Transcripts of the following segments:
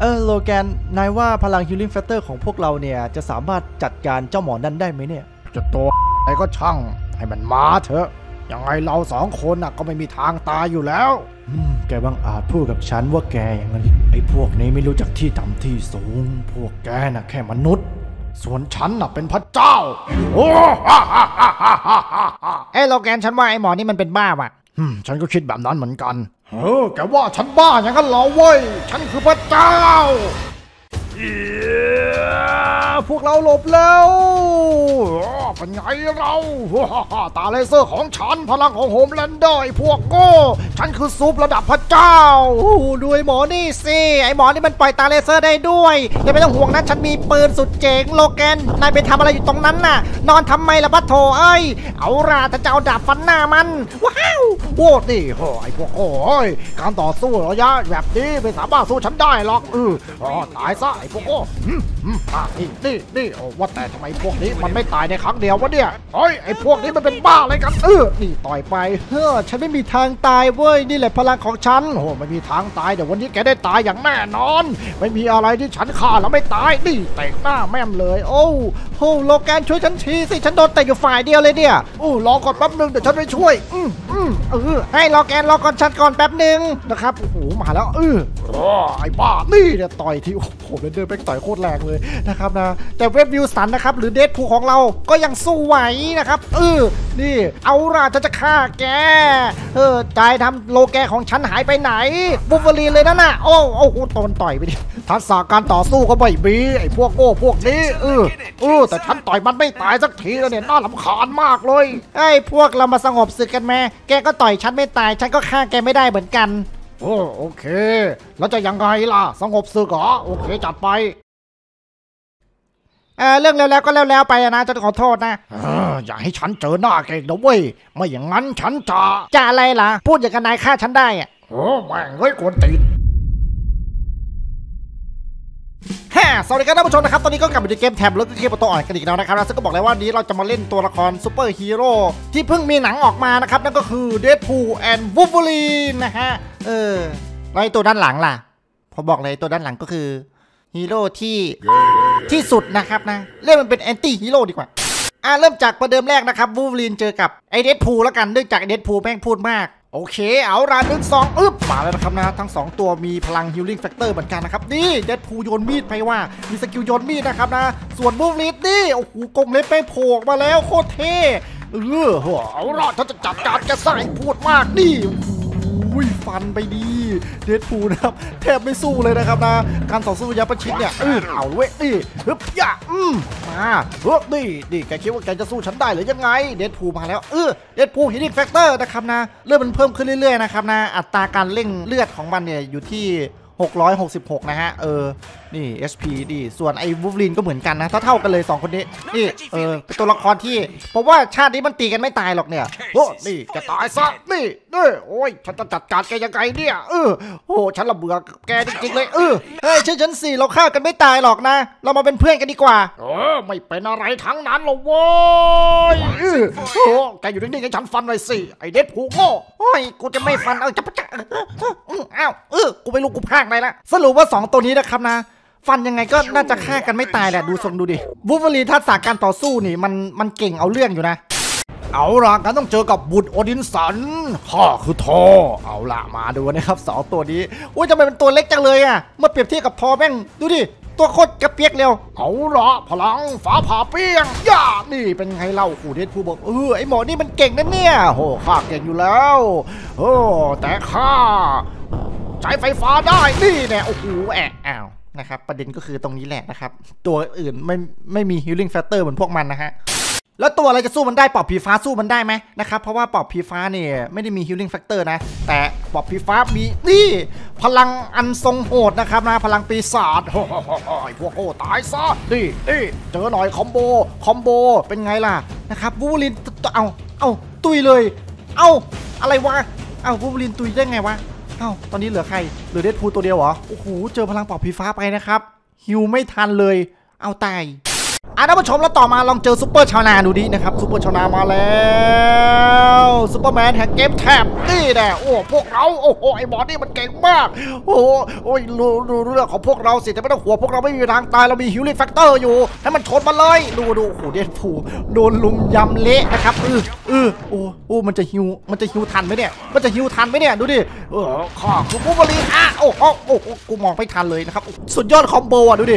โลแกนนายว่าพลัง Healing Factor ของพวกเราเนี่ยจะสามารถจัดการเจ้าหมอนั่นได้ไหมเนี่ยจะตัวอะไรก็ช่างให้มันมาเถอะยังไงเรา2 คนก็ไม่มีทางตายอยู่แล้วแกบังอาจพูดกับฉันว่าแกอย่างนั้นไอ้พวกนี้ไม่รู้จักที่ต่ำที่สูงพวกแกน่ะแค่มนุษย์ส่วนฉันเป็นพระเจ้าโอ้โลแกนฉันว่าไอ้หมอนี่มันเป็นบ้าว่ะฉันก็คิดแบบนั้นเหมือนกันแกว่าฉันบ้าอย่างนั้นเหรอเว้ยฉันคือพระเจ้าพวกเราหลบแล้วเป็นไงเราตาเลเซอร์ของฉันพลังของโฮมแลนเดอร์พวกโง่ฉันคือซุประดับพระเจ้าดูไอ้หมอนี่สิไอ้หมอนี่มันปล่อยตาเลเซอร์ได้ด้วยอย่าไปต้องห่วงนะฉันมีปืนสุดเจ๋งโลแกนนายไปทำอะไรอยู่ตรงนั้นน่ะนอนทำไมล่ะปะโถเอ้ยเอาล่ะถ้าจะเอาดาบฟันหน้ามันว้าวโว้ดิไอ้พวกโอ้ยการต่อสู้ระยะแบบนี้ไม่สามารถสู้ฉันได้หรอกตายซะไอ้พวกโง่นี่ว่าแต่ทำไมพวกนี้มันไม่ตายในครั้งเดียววะเนี่ยไอ้พวกนี้มันเป็นบ้าอะไรกันนี่ต่อยไปฉันไม่มีทางตายเว้ยนี่แหละพลังของฉันไม่มีทางตายเดี๋ยววันนี้แกได้ตายอย่างแน่นอนไม่มีอะไรที่ฉันฆ่าแล้วไม่ตายนี่เตะหน้าแม่มเลยโอ้โลแกนช่วยฉันทีสิฉันโดนเตะอยู่ฝ่ายเดียวเลยเนี่ยรอก่อนแป๊บนึงเดี๋ยวฉันไปช่วยให้โลแกนรอก่อนฉันก่อนแป๊บนึงนะครับมาแล้วไอ้บ้านี่เนี่ยต่อยที่ผมเดินไปต่อยโคตรแรงเลยนะครับนะแต่เว็บวิวสันนะครับหรือเดดพูของเราก็ยังสู้ไหวนะครับนี่เอาล่ะจะฆ่าแกใจทำโลแกของฉันหายไปไหนบูเวอรีนเลยนั่นน่ะโอ้โหโดนต่อยไปดิทักษะการต่อสู้ก็ไม่มีไอ้พวกโง่พวกนี้แต่ฉันต่อยมันไม่ตายสักทีแล้วเนี่ยน่ารำคาญมากเลยไอ้พวกเรามาสงบศึกกันแม่แกก็ต่อยฉันไม่ตายฉันก็ฆ่าแกไม่ได้เหมือนกันโอเคแล้วจะยังไงล่ะสงบศึกเหรอโอเคจัดไปเรื่องแล้วก็แล้วไปนะจะขอโทษนะอย่าให้ฉันเจอหน้าแกนะเว้ยไม่อย่างนั้นฉันจะอะไรล่ะพูดอย่างกันนายฆ่าฉันได้แม่งเฮ้ยกวนตีนสวัสดีครับท่านผู้ชมนะครับตอนนี้ก็กลับมาในเกมแท็บแล้วก็เกมตัวอ่อนกันอีกแล้วนะครับซึ่งก็บอกเลยว่านี้เราจะมาเล่นตัวละครซูเปอร์ฮีโร่ที่เพิ่งมีหนังออกมานะครับนั่นก็คือ Deadpool and Wolverine นะฮะแล้วตัวด้านหลังล่ะผมบอกเลยตัวด้านหลังก็คือฮีโร่ที่สุดนะครับนะเรื่องมันเป็นแอนตี้ฮีโร่ดีกว่าเริ่มจากประเดิมแรกนะครับวูล์ฟลีนเจอกับไอเดดพูลแล้วกันเนื่องจากไอเดดพูลแม่งพูดมากโอเคเอาล่ะ1-2มาแล้วนะครับนะทั้ง2ตัวมีพลัง Healing Factor เหมือนกันนะครับนี่เดดพูลโยนมีดไปว่ามีสกิลโยนมีดนะครับนะส่วนวูล์ฟลีนนี่โอ้โหกงเล็บไปโผล่มาแล้วโคตรเท่เอาล่ะฉันจะจัดการแกซะไอ้พูดมากนี่ฟันไปดีเดดพูลนะครับแทบไม่สู้เลยนะครับนะการต่อสู้ระยะประชิดเนี่ยเอาเว้ยนี่อย่ามานี่แกคิดว่าแกจะสู้ฉันได้หรือยังไงเดดพูลมาแล้วเดดพูล Healing Factor นะครับนะเลือดมันเพิ่มขึ้นเรื่อยๆนะครับนะอัตราการเร่งเลือดของมันเนี่ยอยู่ที่666นะฮะนี่ SP ดีส่วนไอ้วูล์ฟลีนก็เหมือนกันนะเท่ากันเลย2คนนี้นี่เป็นตัวละครที่ผมว่าชาตินี้มันตีกันไม่ตายหรอกเนี่ยนี่จะตายซะนี่โอ้ยฉันจะจัดการแกยังไงเนี่ยฉันระเบื่อแกจริงๆเลยเฮ้ยฉัน4เราฆ่ากันไม่ตายหรอกนะเรามาเป็นเพื่อนกันดีกว่าไม่เป็นอะไรทั้งนั้นหรอกโว้ยแกอยู่นิ่งๆให้ฉันฟันหน่อยสิไอเดดพูลโง่กูจะไม่ฟันจะกูไม่รู้กูพากไหนละสรุปว่า2ตัวนี้นะครับนะฟันยังไงก็น่าจะฆ่ากันไม่ตายแหละดูทรงดูดิวูล์ฟลีนทักษะการต่อสู้นี่มันเก่งเอาเรื่องอยู่นะเอาล่ะกันต้องเจอกับบุตรโอดินสันข้าคือทอเอาล่ะมาดูนะครับ2ตัวนี้ทำไมเป็นตัวเล็กจังเลยเมื่อเปรียบเทียบกับทอแม่งดูดิตัวโคตรกระเปียกเร็วเอาล่ะพลังฟ้าผ่าเปี้ยงย่านี่เป็นไงเล่าเดดพูลบอกไอหมอนี่มันเก่งนะเนี่ยข้าเก่งอยู่แล้วแต่ข้าใช้ไฟฟ้าได้นี่แน่โอ้โหนะครับประเด็นก็คือตรงนี้แหละนะครับตัวอื่นไม่มี Healing Factor เหมือนพวกมันนะฮะแล้วตัวอะไรจะสู้มันได้ปอบผีฟ้าสู้มันได้ไหมนะครับเพราะว่าปอบผีฟ้าเนี่ยไม่ได้มี Healing Factor นะแต่ปอบผีฟ้ามีนี่พลังอันทรงโหดนะครับนะพลังปีศาจพวกตายซะนี่เจอหน่อยคอมโบเป็นไงล่ะนะครับวูล์ฟลีนเอาตุยเลยอะไรวะวูล์ฟลีนตุยได้ไงวะตอนนี้เหลือใครเหลือเดดพูลตัวเดียวเหรอโอ้โหเจอพลังปอบผีฟ้าไปนะครับฮิวไม่ทันเลยเอาตายท่านผู้ชมแล้วต่อมาลองเจอซูเปอร์ชาวนาดูดินะครับซูเปอร์ชาวนามาแล้วซูเปอร์แมนแห่งเกมแทบนี่แน่โอ้พวกเราโอ้โหไอ้บอสนี่มันเก่งมากโอ้โอ้ยรู้เรื่องของพวกเราสิแต่ไม่ต้องห่วงพวกเราไม่มีทางตายเรามีฮิลลิ่งแฟกเตอร์อยู่ให้มันชนมาเลยดูโอ้โหเดดพูลโดนลุมยำเละนะครับโอ้มันจะฮิวทันไหมเนี่ยมันจะฮิวทันไหมเนี่ยดูดิข้าคือบูเบอรีโอ้กูมองไม่ทันเลยนะครับสุดยอดคอมโบอ่ะดูดิ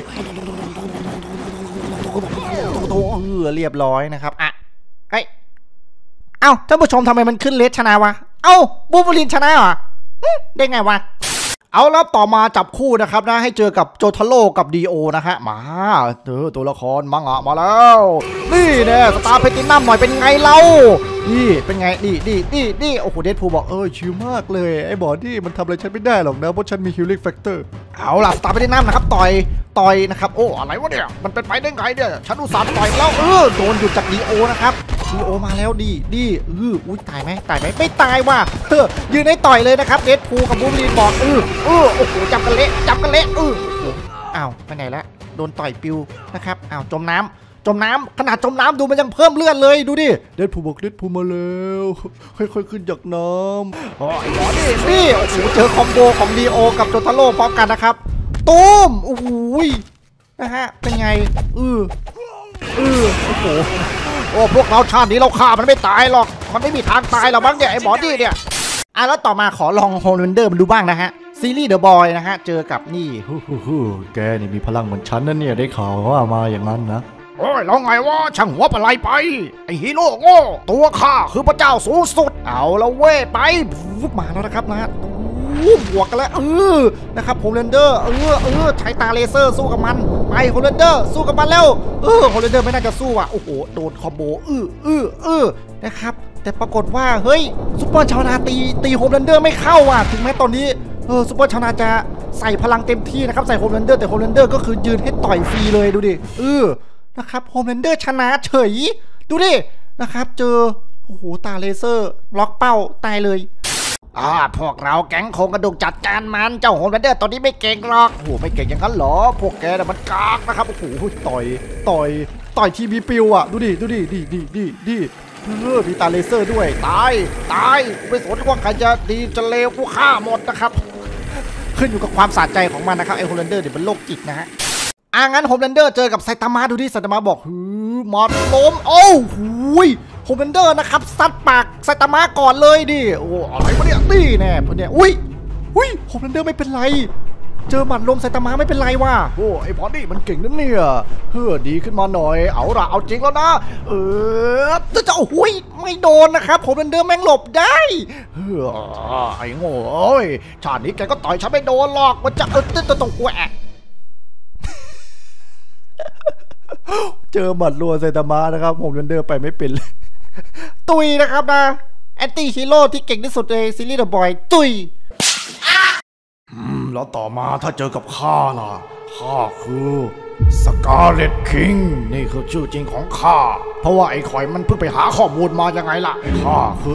เรียบร้อยนะครับเฮ้ยเอ้าท่านผู้ชมทำไมมันขึ้นเลสชนะวะเอ้าบูเบอรีนชนะเหรอได้ไงวะเอาแล้วต่อมาจับคู่นะครับนะให้เจอกับโจทาโร่กับดีโอนะฮะมาตัวละครมังงะมาแล้วนี่แน่สตาร์เพตินัมหน่อยเป็นไงเล่านี่เป็นไงนี่โอ้โหเดดพูลบอกชิลมากเลยไอ้บอดี้มันทำอะไรฉันไม่ได้หรอกนะเพราะฉันมีฮิลลิ่งแฟกเตอร์เอาล่ะสตาร์เพตินัมนะครับต่อยนะครับโอ้อะไรวะเนี่ยมันเป็นไปได้ไงเนี่ยฉันอุตส่าห์ต่อยแล้วโดนหยุดจากดีโอนะครับดีโอมาแล้วดีอุ้ยตายไหมไม่ตายว่ะยืนให้ต่อยเลยนะครับเดดพูลกับบูมลีนบอกโอ้โหจับกันเละอ้าวไปไหนละโดนต่อยปิวนะครับอ้าวจมน้ำขนาดจมน้ำดูมันยังเพิ่มเลือดเลยดูดิเดดพูลบอกเดดพูลมาแล้วค่อยๆขึ้นจากน้ำไอ้หมอนี่โอ้โหเจอคอมโบของดีโอกับโจทาโร่พร้อมกันนะครับตูมโอ้โหนะฮะเป็นไงโอ้โหพวกเราชาตินี้เราฆ่ามันไม่ตายหรอกมันไม่มีทางตายหรอกมั้งเนี่ยไอ้หมอนี่เนี่ยแล้วต่อมาขอลองโฮมแลนเดอร์มันดูบ้างนะฮะซีรีส์เดอะบอยนะฮะเจอกับนี่แกนี่มีพลังเหมือนฉันนั่นเนี่ยได้ข่าวว่ามาอย่างนั้นนะโอ้ยแล้วไงวะช่างหัวปะไรไปไอฮีโร่โง่ตัวข้าคือพระเจ้าสูงสุดเอาละเว้ยไปมาแล้วนะครับนะบวกกันแล้วนะครับโฮมแลนเดอร์ใช้ตาเลเซอร์สู้กับมันไปโฮมแลนเดอร์สู้กับมันแล้วโฮมแลนเดอร์ไม่น่าจะสู้อ่ะโอ้โหโดนคอมโบนะครับแต่ปรากฏว่าเฮ้ยซุปเปอร์ชาวนาตีโฮมแลนเดอร์ไม่เข้าอ่ะถึงแม้ตอนนี้ซุปเปอร์ชาวนาจะใส่พลังเต็มที่นะครับใส่โฮมแลนเดอร์แต่โฮมแลนเดอร์ก็คือยืนให้ต่อยฟรีเลยดูดินะครับโฮมแลนเดอร์ชนะเฉยดูดินะครับเจอโอ้โหตาเลเซอร์ล็อกเป้าตายเลยพวกเราแก๊งโครงกระดูกจัดการมันเจ้าโฮมแลนเดอร์ตอนนี้ไม่เก่งหรอกโอ้โหไม่เก่งอย่างนั้นเหรอพวกแกน่ะมันกากนะครับโอ้โหต่อยทีมีปิวอ่ะดูดิมีตาเลเซอร์ด้วยตายไม่สนว่าใครจะดีจะเลวกูฆ่าหมดนะครับขึ้นอยู่กับความสะใจของมันนะครับไอโฮมแลนเดอร์เดี๋ยวเป็นโรคจิตนะฮะงั้นโฮมแลนเดอร์เจอกับไซตามะดูดิไซตามะบอกมาล้มโอ้โหโฮมแลนเดอร์นะครับซัดปากไซตามะก่อนเลยดิโอ้อะไรวะเนี่ยนี่แน่พวกเนี่ยอุ้ยโฮมแลนเดอร์ไม่เป็นไรเจอหมัดลมไซตามะไม่เป็นไรว่ะโอ้ไอพอนี่มันเก่งนั่นเนี่ยดีขึ้นมาหน่อยเอาจริงแล้วนะจะโอ้ยไม่โดนนะครับโฮมแลนเดอร์แม่งหลบได้ไอ้โง่ชาตินี้แกก็ต่อยฉันไม่โดนหรอกมันจะตรงกูเจอหมัดรัวไซตามะนะครับโฮมแลนเดอร์ไปไม่เป็นตุยนะครับนะแอนตี้ฮีโร่ที่เก่งที่สุดในซีรีส์เดอะบอยตุยแล้วต่อมาถ้าเจอกับข้าล่ะข้าคือสกาเลตคิงนี่คือชื่อจริงของข้าเพราะว่าไอ้ข่อยมันเพิ่งไปหาข้อมูลมายังไงล่ะข้าคือ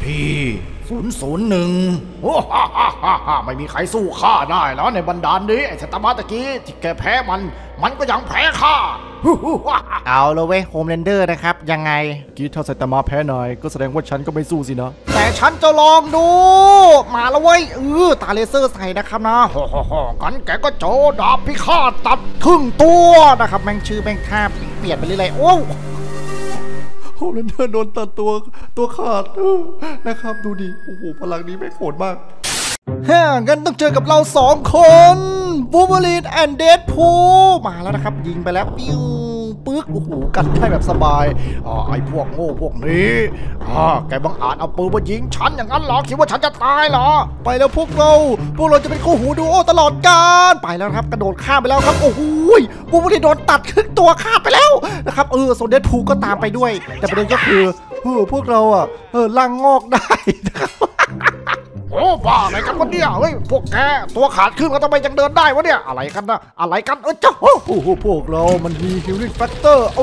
SCP-001 โอ้ฮ่าไม่มีใครสู้ข้าได้แล้วในบรรดานี้ไอ้สตาร์มาตะกี้ที่แกแพ้มันก็ยังแพ้ข้าเอาเลยเว้ยโฮมแลนเดอร์นะครับยังไงกี้ถ้าไซตามะแพ้นายก็แสดงว่าฉันก็ไม่สู้สินะแต่ฉันจะลองดูมาแล้วเว้ยตาเลเซอร์ใส่นะครับนะงั้นแกก็โจดาบพิฆาตตัดครึ่งตัวนะครับแม่งชื่อแม่งท่าเปลี่ยนไปเรื่อยๆโอ้โฮมแลนเดอร์โดนตัดตัวขาดนะครับดูดิโอ้โหพลังนี้แม่งโหดมากงั้นต้องเจอกับเรา2 คนบูเบอรีนแอนด์เดดพูลมาแล้วนะครับยิงไปแล้วปิ้วปึ๊กโอ้โหกันได้แบบสบายไอ้พวกโง่พวกนี้แกบังอาจเอาปืนมายิงฉันอย่างนั้นเหรอคิดว่าฉันจะตายเหรอไปแล้วพวกเราจะเป็นคู่หูดูโอตลอดกาลไปแล้วครับกระโดดข้ามไปแล้วครับโอ้โหบูเบอรีนโดนตัดครึ่งตัวขาดไปแล้วนะครับโซนเดดพูลก็ตามไปด้วยแต่ประเด็นก็คือพวกเราร่างงอกได้นะครับโอ้บ้าอะไรกันวะเนี่ยเฮ้ยพวกแกตัวขาดขึ้นแล้วทำไมยังเดินได้วะเนี่ยอะไรกันเจ้าพวกเรามันมีฮิลลิ่งแฟกเตอร์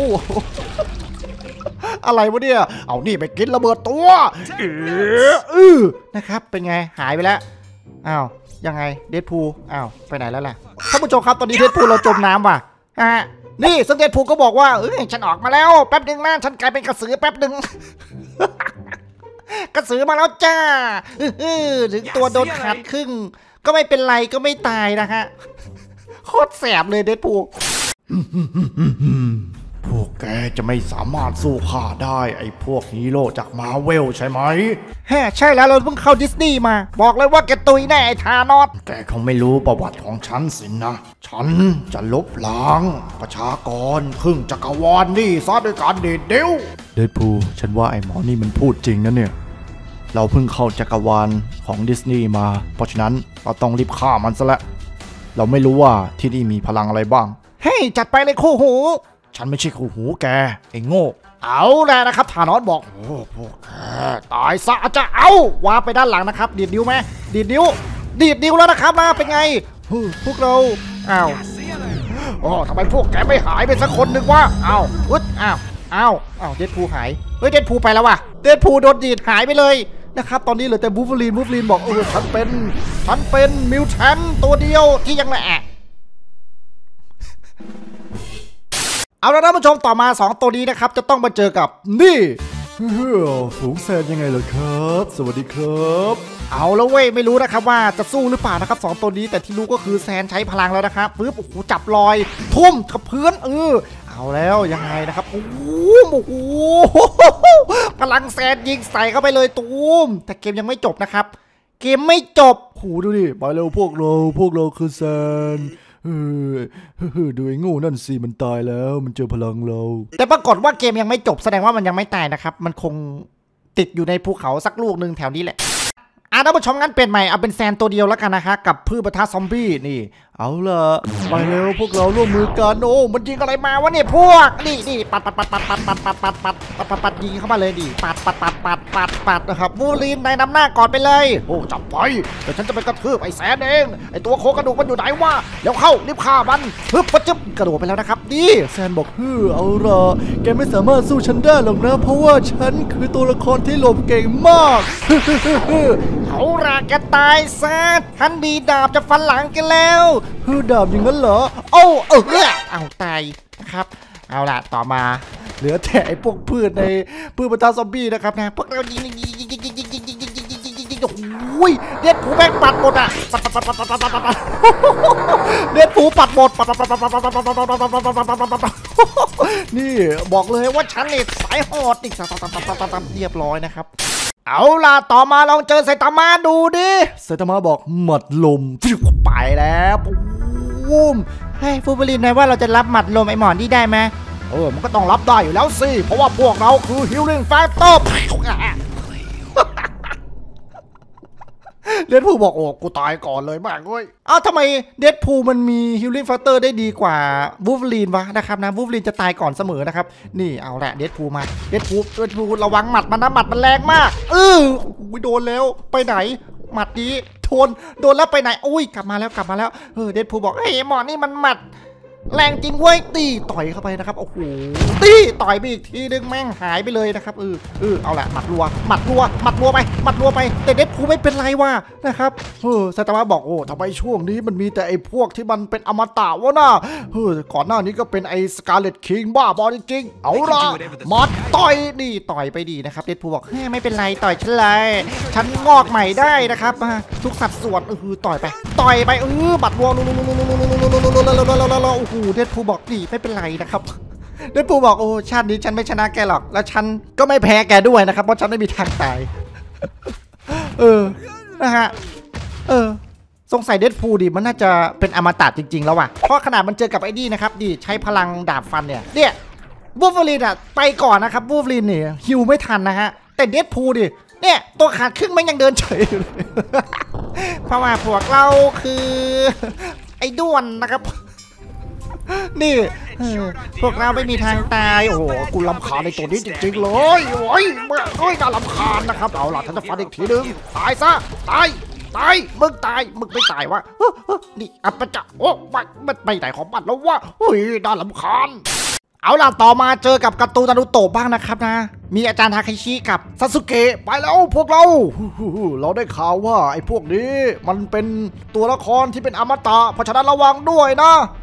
อะไรวะเนี่ยเอานี่ไปกินระเบิดตัวนะครับเป็นไงหายไปแล้วยังไงเดดพูลไปไหนแล้วล่ะท่านผู้ชมครับตอนนี้เดดพูลเราจมน้ำว่ะนี่ซึ่งเดดพูลก็บอกว่าฉันออกมาแล้วแป๊บนึงนะฉันกลายเป็นกระสือแป๊บนึง กระสือมาแล้วจ้าถึงตัวโดนขาดครึ่งก็ไม่เป็นไรก็ไม่ตายนะฮะโคตรแสบเลยเดดพูลพวกแกจะไม่สามารถสู้ข้าได้ไอ้พวกฮีโร่จากมาเวลใช่ไหมใช่แล้วเราเพิ่งเข้าดิสนีย์มาบอกเลยว่าแกตุยแน่ไอ้ธานอสแกคงไม่รู้ประวัติของฉันสินะ ฉันจะลบล้างประชากรครึ่งจักรวาลนี่ซะด้วยการเด็ดเดี่ยวเดดพูลฉันว่าไอ้หมอนี่มันพูดจริงนะเนี่ยเราเพิ่งเข้าจักรวาลของดิสนีย์มาเพราะฉะนั้นเราต้องรีบฆ่ามันซะแล้วเราไม่รู้ว่าที่นี่มีพลังอะไรบ้างจัดไปเลยคู่หูฉันไม่ใช่คู่หูแกไอ้โง่เอาแล้วนะครับธานอสบอกโอ้พวกแกตายซะจะเอาวาไปด้านหลังนะครับดีดนิ้วไหมดีดนิ้วแล้วนะครับนะเป็นไงพวกเราอ้าวทำไมพวกแกไม่หายไปสักคนหนึ่งวะอ้าวเดดพูลหายเดดพูลไปแล้ววะเดดพูลโดนดีดหายไปเลยนะครับตอนนี้เหลือแต่วูล์ฟเวอรีนบอกฉันเป็นมิวแทนตัวเดียวที่ยังแหละเอาละท่านผู้ชมต่อมา2ตัวนี้นะครับจะต้องมาเจอกับนี่ฝูงแซนยังไงล่ะครับสวัสดีครับเอาแล้วเว้ยไม่รู้นะครับว่าจะสู้หรือเปล่านะครับ2ตัวนี้แต่ที่รู้ก็คือแซนใช้พลังแล้วนะครับปึ๊บจับลอยทุ่มกับพื้นเอาแล้วยังไงนะครับโอ้โหพลังแซนยิงใส่เข้าไปเลยตูมแต่เกมยังไม่จบนะครับเกมไม่จบดูดิไปเร็วพวกเราคือแซนดูไอ้งูนั่นสิมันตายแล้วมันเจอพลังเราแต่ปรากฏว่าเกมยังไม่จบแสดงว่ามันยังไม่ตายนะครับมันคงติดอยู่ในภูเขาสักลูกหนึ่งแถวนี้แหละท่านผู้ชมงั้นเปลี่ยนใหม่เอาเป็นแซนตัวเดียวแล้วกันนะคะกับพืชปะทะซอมบี้นี่เอาล่ะไปเร็วพวกเราร่วมมือกันมันยิงอะไรมาวะเนี่ยพวกนี่ปัดยิงเข้ามาเลยดิปัดนะครับวูลีนในนำหน้าก่อนไปเลยจับไปเดี๋ยวฉันจะไปกระทืบไอ้แซนเองไอ้ตัวโคกระดูกมันอยู่ไหนวะเดี๋ยวเข้ารีบฆ่ามันปะจึ๊บกระโดดไปแล้วนะครับดีแซนบอกเอาล่ะแกไม่สามารถสู้ฉันได้หรอกนะเพราะว่าฉันคือตัวละครที่หลบเก่งมากเอาล่ะแกตายซะฉันมีดาบจะฟันหลังแกแล้วดาบอย่างนั้นเหรอเอาตายนะครับเอาล่ะต่อมาเหลือแต่ไอ้พวกพืชในพืชปะทะซอมบี้นะครับนะพวกเรายิงโอ้ยเด็ดผูแบงปัดหมดเด็ดผูปัดหมดนี่บอกเลยว่าฉันเนี่ยสายโหดอีกเรียบร้อยนะครับเอาล่ะต่อมาลองเจอไซตามะดูดิไซตามะบอกหมัดลมไปแล้ววูมให้ฟูเบลินนะว่าเราจะรับหมัดลมไอหมอนที่ได้ไหมมันก็ต้องรับได้อยู่แล้วสิเพราะว่าพวกเราคือฮิลลิ่งแฟคเตอร์เดดพูลบอกกูตายก่อนเลยมากเว้ยทำไมเดดพูลมันมีฮิลลิ่งแฟคเตอร์ได้ดีกว่าวูล์ฟเวอรีนวะนะครับนะวูล์ฟเวอรีนจะตายก่อนเสมอนะครับนี่เอาแหละเดดพูลมาเดดพูลระวังหมัดมันนะหมัดมันแรงมากโดนแล้วไปไหนหมัดนี้โดนแล้วไปไหนกลับมาแล้วเดดพูลบอกหมอนี่มันหมัดแรงจริงเว้ยตีต่อยเข้าไปนะครับโอ้โหตีต่อยไปอีกทีนึงแม่งหายไปเลยนะครับเอาละหมัดรัวไปแต่เดดพูลไม่เป็นไรว่ะนะครับไซตามะบอกทำไมช่วงนี้มันมีแต่ไอ้พวกที่มันเป็นอมตะวะน่ะก่อนหน้านี้ก็เป็นไอ้สกาเลตคิงบ้าบอจริงๆเอาละมัดต่อยไปดีนะครับเดดพูลบอกไม่เป็นไรต่อยฉันเลยฉันงอกใหม่ได้นะครับทุกสัดส่วนต่อยไปบัดรัวเดดพูลบอกดีไม่เป็นไรนะครับเดดพูลบอกชาตินี้ฉันไม่ชนะแกหรอกแล้วฉันก็ไม่แพ้แกด้วยนะครับเพราะฉันไม่มีทางตายนะฮะสงสัยเดดพูลดิมันน่าจะเป็นอมตะจริงๆแล้วว่ะเพราะขนาดมันเจอกับไอ้นี่นะครับใช้พลังดาบฟันเนี่ยวูล์ฟเวอรีนไปก่อนนะครับวูล์ฟเวอรีนเนี่ยฮิวไม่ทันนะฮะแต่เดดพูลดิเนี่ยตัวขาดครึ่งมันยังเดินเฉยอยู่เลยเพราะว่าพวกเราคือไอ้ด้วนนะครับนี่พวกเราไม่มีทางตายกูรำคาญในตัวนี้จริงๆเลยน่ารำคาญนะครับเอาล่ะฉันจะฟันอีกทีนึงตายซะตายมึงไม่ตายวะนี่อัปจะมันไปไหนของมันแล้ววะน่ารำคาญเอาล่ะต่อมาเจอกับการ์ตูนนารูโตะบ้างนะครับนะมีอาจารย์ทาเคชิกับซาสึเกะไปแล้วพวกเราได้ข่าวว่าไอ้พวกนี้มันเป็นตัวละครที่เป็นอมตะเพราะฉะนั้นระวังด้วยนะ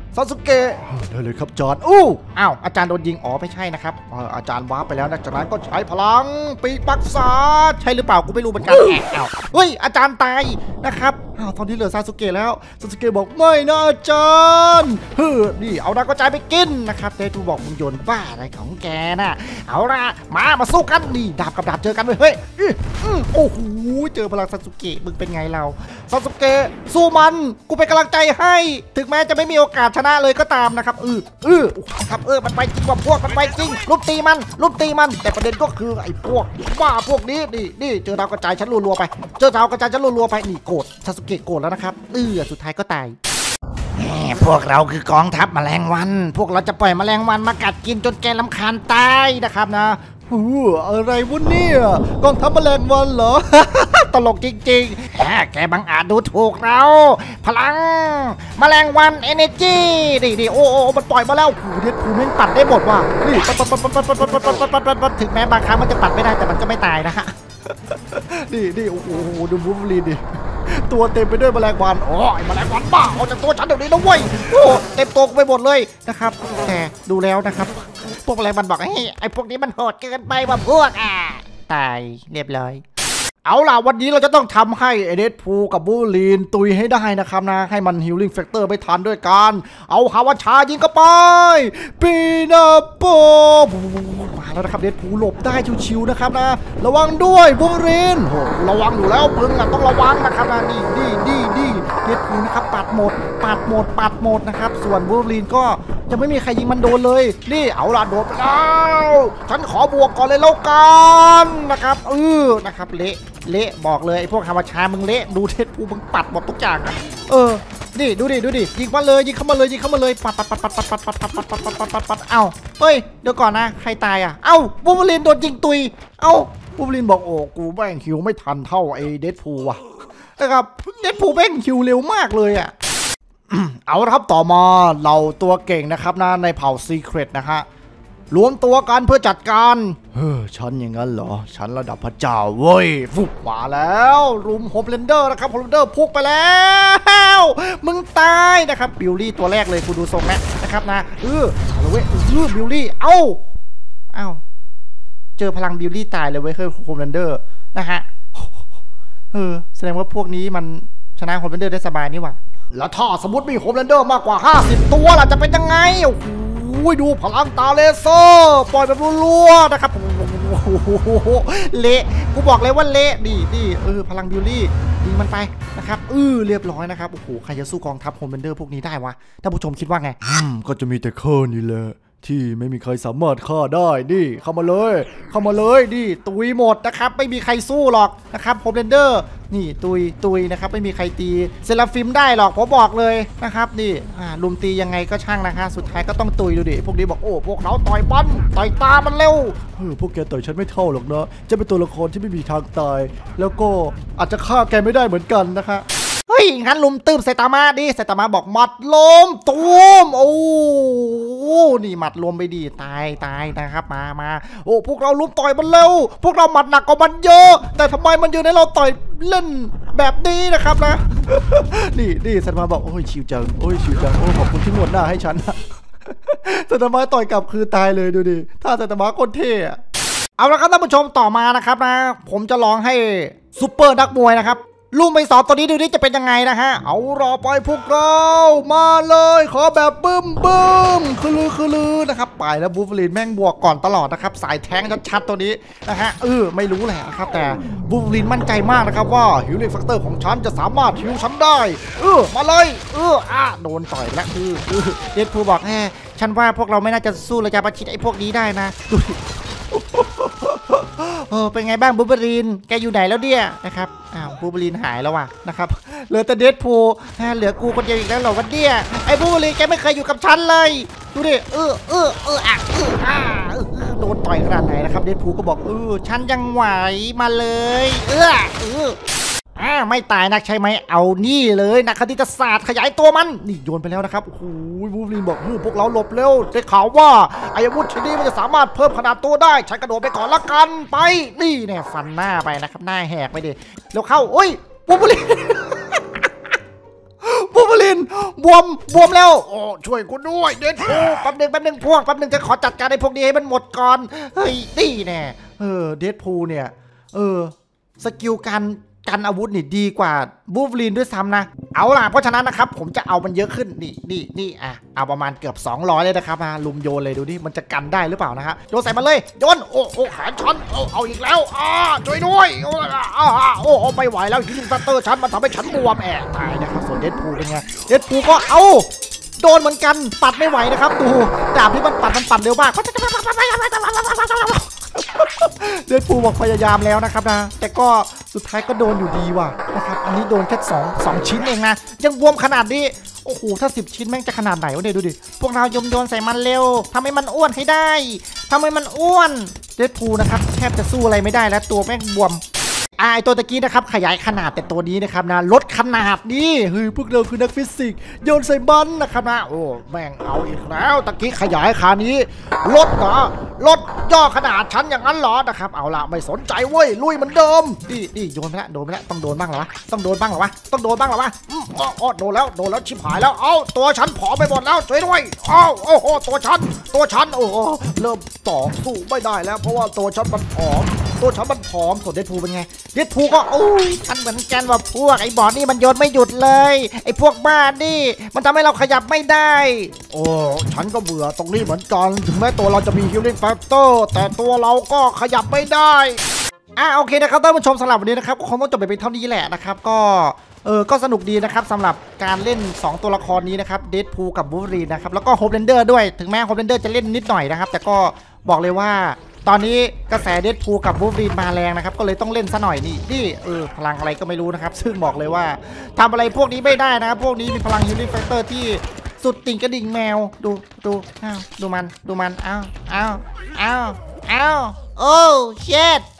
ซาสึเกะได้เลยครับอาจารย์อ้าวอาจารย์โดนยิงอ๋อไม่ใช่นะครับอาจารย์ว้าไปแล้วนะจากนั้นก็ใช้พลังปีกปักษาใช่หรือเปล่ากูไม่รู้เหมือนกันอ้าวเฮ้ยอาจารย์ตายนะครับตอนนี้เหลือซาสึเกะแล้วซาสึเกะบอกไม่นะอาจารย์นี่เอาดาวกระจายไปกินนะครับเดทูบอกมึงโยนบ้าอะไรของแกน่ะเอาละมาสู้กันนี่ดาบกับดาบเจอกันเฮ้ยโอ้โหเจอพลังซาสึเกะมึงเป็นไงเราซาสึเกะสู้มันกูเป็นกำลังใจให้ถึงแม้จะไม่มีโอกาสชนะเลยก็ตามนะครับครับมันไปจริงกว่าพวกมันไปจริงลุมตีมันแต่ประเด็นก็คือไอ้พวกบ้าพวกนี้นี่เจอดาวกระจายฉันรัวๆไปนี่โกรธซาสึเกะโกรธแล้วนะครับสุดท้ายก็ตายพวกเราคือกองทัพแมลงวันพวกเราจะปล่อยแมลงวันมากัดกินจนแกรำคาญตายนะครับนะอะไรวะเนี่ยกองทัพแมลงวันเหรอ ตลกจริงๆแกบังอาจดูถูกเราพลังแมลงวันเอเนจีนี่โอ้มันปล่อยมาแล้วเด็ดผูแม่งปัดได้หมดว่ะนี่ปัดถึงแม้บางครั้งมันจะปัดไม่ได้แต่มันก็ไม่ตายนะฮะนี่โอ้โหดูบูฟลีนดิตัวเต็มไปด้วยแมลงวันไอ้แมลงวันบ้าเอาจากตัวฉันเดี๋ยวนี้นะเว้ยเต็มตัวไปหมดเลยนะครับแต่ดูแล้วนะครับพวกแมลงวันบอกไอ้พวกนี้มันโหดเกินไปว่ะพวกตายเรียบร้อยเอาล่ะวันนี้เราจะต้องทำให้เดดพูลกับบูลีนตุยให้ได้นะครับนะให้มันฮิลลิ่งแฟกเตอร์ไม่ทันด้วยการเอาฮาวาชายิงเข้าไปปีนาโปมาแล้วนะครับเดดพูลหลบได้ชิวๆนะครับนะระวังด้วยบูลีนระวังอยู่แล้วมึงต้องระวังนะครับนะนี่เดดพูลนะครับปัดหมดนะครับส่วนบูลีนก็จะไม่มีใครยิงมันโดนเลยนี่เอาล่ะโดนไปแล้วฉันขอบวกก่อนเลยแล้วกันนะครับนะครับเละบอกเลยไอ้พวกฮาวาชามึงเละดูเทสพูมึงปัดหมดทุกอย่างนี่ดูดิยิงเข้ามาเลยปัดเอ้าเฮ้ยเดี๋ยวก่อนนะใครตายเอ้าบูบูลินโดนยิงตุยบูบูลินบอกกูแม่งคิวไม่ทันเท่าไอ้เดดพูลว่ะนะครับเดดพูลแม่งคิวเร็วมากเลยเอาละครับต่อมาเราตัวเก่งนะครับนะในเผ่าซีเครตนะฮะรวมตัวกันเพื่อจัดการฉันอย่างนั้นเหรอฉันระดับพระเจ้าเว้ยฟุบมาแล้วรุมโฮมเลนเดอร์นะครับโฮมเลนเดอร์พุ่งไปแล้วมึงตายนะครับบิลลี่ตัวแรกเลยคุณดูทรงนะครับนะเอาเลยเว้ยบิลลี่เอ้าเจอพลังบิลลี่ตายเลยเว้ยโฮมเลนเดอร์นะฮะแสดงว่าพวกนี้มันชนะโฮมเลนเดอร์ได้สบายนี่หว่าแล้วถ้าสมมติมีโฮมเลนเดอร์มากกว่า50ตัวล่ะจะเป็นยังไงดูพลังตาเลเซอร์ปล่อยแบบรัวๆนะครับเละกูบอกเลยว่าเละดีพลังบิลลี่ยิงมันไปนะครับเรียบร้อยนะครับโอ้โหใครจะสู้กองทัพโฮมเลนเดอร์พวกนี้ได้วะท่านผู้ชมคิดว่าไงก็จะมีแต่เคอร์นี่แหละที่ไม่มีใครสามารถฆ่าได้นี่เข้ามาเลยนี่ตุยหมดนะครับไม่มีใครสู้หรอกนะครับโฮมเลนเดอร์นี่ตุยนะครับไม่มีใครตีเซราฟิมได้หรอกผมบอกเลยนะครับนี่ลุมตียังไงก็ช่างนะคะสุดท้ายก็ต้องตุยดูดิพวกนี้บอกพวกเราต่อยบอลต่อยตามันเร็วพวกแกต่อยฉันไม่เท่าหรอกนะจะเป็นตัวละครที่ไม่มีทางตายแล้วก็อาจจะฆ่าแกไม่ได้เหมือนกันนะคะงั้นลุมตื้มไซตามะดิไซตามะบอกหมัดลมตูมนี่หมัดลมไปดีตายนะครับมาพวกเราลุมต่อยมันเร็วพวกเราหมัดหนักกว่ามันเยอะแต่ทำไมมันยืนให้เราต่อยเล่นแบบนี้นะครับนะ นี่ไซตามะบอกชิวจังขอบคุณที่นวดหน้าให้ฉันไซตามะต่อยกลับคือตายเลยดูดิถ้าไซตามะโคตรเท่เอาละครับท่านผู้ชมต่อมานะครับนะผมจะลองให้ซุปเปอร์นักมวยนะครับลูกไม่สอบตัวนี้ดูนี่จะเป็นยังไงนะฮะเอารอไปพวกเรามาเลยขอแบบบึ้มคือลือนะครับไปแล้วบูฟลีนแม่งบวกก่อนตลอดนะครับสายแทงชัดๆตัวนี้นะฮะไม่รู้แหละนะครับแต่บูฟลีนมั่นใจมากนะครับว่าฮิลลิ่งแฟกเตอร์ของฉันจะสามารถฮิลฉันได้มาเลยโดนต่อยแล้วเดดพูลบอกฉันว่าพวกเราไม่น่าจะสู้ระยะประชิดไอ้พวกนี้ได้นะเป็นไงบ้างบูเบอรีนแกอยู่ไหนแล้วเนี่ยนะครับบูเบอรีนหายแล้วว่ะนะครับเหลือแต่เดดพูลเหลือกูคนเดียวอีกแล้วเหรอวันเนี้ยไอ้บูเบอรีนแกไม่เคยอยู่กับฉันเลยดูดิโดนต่อยขนาดไหนนะครับเดดพูลก็บอกฉันยังไหวมาเลยไม่ตายนักใช่ไหมเอานี่เลยนักคณิตศาสตร์ขยายตัวมันนี่โยนไปแล้วนะครับโอ้โหบูฟลีนบอกพวกเราหลบเร็วได้ข่าวว่าอาวุธชนิดนี้มันจะสามารถเพิ่มขนาดตัวได้ใช้กระโดดไปก่อนละกันไปนี่เนี่ยฟันหน้าไปนะครับหน้าแหกไปดิแล้วเข้าบูฟลีนนบวมแล้วโอ้ช่วยกูด้วยเดดพูลแป๊บหนึ่งพวกแป๊บหนึ่งจะขอจัดการไอ้พวกนี้ให้มันหมดก่อนเฮ้ยนี่แน่เดดพูลเนี่ยสกิลกันอาวุธนี่ดีกว่าบูฟลีนด้วยซ้ำนะเอาล่ะเพราะฉะนั้นนะครับผมจะเอามันเยอะขึ้นนี่เอาประมาณเกือบ200เลยนะครับมาลุมโยนเลยดูดิมันจะกันได้หรือเปล่านะฮะโยนใส่มันเลยโยนโอ้แขนฉันเอาอีกแล้วช่วยด้วยโอ้ไม่ไหวแล้วฮิลลิ่งซัตเตอร์ฉันมันทำให้ฉันบวมตายนะครับส่วนเดดพูลเป็นไงเดดพูลก็เอาโดนเหมือนกันปัดไม่ไหวนะครับดูดาบที่มันปัดเร็วมากเดดพูลบอกพยายามแล้วนะครับนะแต่ก็สุดท้ายก็โดนอยู่ดีว่ะนะครับอันนี้โดนแค่2ชิ้นเองนะยังบวมขนาดนี้โอ้โหถ้า10ชิ้นแม่งจะขนาดไหนวะเนี่ยดูดิพวกเราโยนใส่มันเร็วทำให้มันอ้วนให้ได้ทำให้มันอ้วนเดดพูลนะครับแทบจะสู้อะไรไม่ได้แล้วตัวแม่งบวมไอตัวตะกี้นะครับขยายขนาดแต่ตัวนี้นะครับนะลดขนาดนี่เฮ้ยพวกเราคือนักฟิสิกส์โยนใส่มันนะครับนะโอ้แม่งเอาอีกแล้วตะกี้ขยายขานี้ลดเหรอลดย่อขนาดฉันอย่างนั้นเหรอนะครับเอาละไม่สนใจเว้ยลุยเหมือนเดิมนี่โยนไปแล้วต้องโดนบ้างเหรอวะต้องโดนบ้างเหรอวะโดนแล้วชิบหายแล้วเอาตัวฉันผอมไปหมดแล้วช่วยด้วยโอ้โหตัวฉันโอ้เริ่มต่อสู้ไม่ได้แล้วเพราะว่าตัวฉันมันผอมส่วนเดดพูลเป็นไงเดดพูลก็ฉันเหมือนกันว่าพวกไอ้บอสนี่มันโยนไม่หยุดเลยไอ้พวกบ้านี่มันทำให้เราขยับไม่ได้โอ้ฉันก็เบื่อตรงนี้เหมือนกันถึงแม้ตัวเราจะมี Healing Factor แต่ตัวเราก็ขยับไม่ได้โอเคนะครับท่านผู้ชมสำหรับวันนี้นะครับก็คงต้องจบไปเป็นเท่านี้แหละนะครับก็สนุกดีนะครับสำหรับการเล่น2ตัวละครนี้นะครับเดดพูลกับวูล์ฟเวอรีนนะครับแล้วก็โฮปเรนเดอร์ด้วยถึงแม้โฮปเรนเดอร์จะเล่นนิดหน่อยนะครับแต่ก็บอกเลยว่าตอนนี้กระแสเดดพูลกับวูล์ฟเวอรีนมาแรงนะครับก็เลยต้องเล่นซะหน่อยนี่พลังอะไรก็ไม่รู้นะครับซึ่งบอกเลยว่าทำอะไรพวกนี้ไม่ได้นะครับพวกนี้มีพลังฮิลลิ่งแฟกเตอร์ที่สุดติ่งกระดิ่งแมวดูมันอ้าวโอ้เช็ด